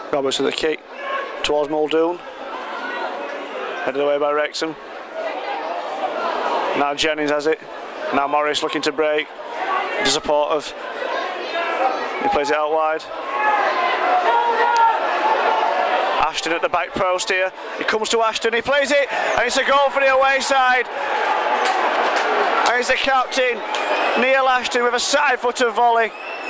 Roberts with the kick towards Muldoon. Headed away by Wrexham. Now Jennings has it. Now Morris looking to break. The support of. He plays it out wide. Ashton at the back post here. He comes to Ashton, he plays it, and it's a goal for the away side. And it's the captain, Neil Ashton, with a side-footed volley.